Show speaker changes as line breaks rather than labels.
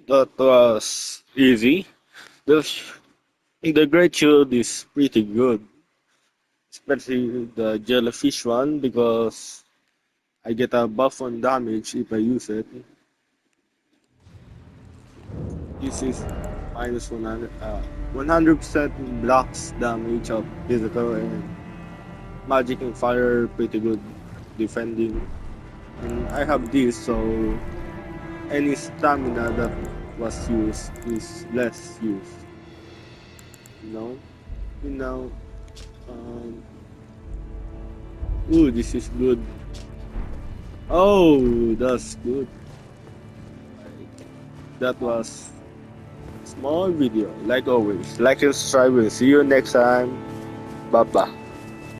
That was easy. The, the Great Shield is pretty good, especially the Jellyfish one because I get a buff on damage if I use it. This is minus 100, 100% blocks damage of physical and magic and fire pretty good defending. And I have this, so any stamina that was used is less used. You know? You know. Um, ooh, this is good. Oh, that's good. That was small video. Like always, like and subscribe and see you next time. Bye bye.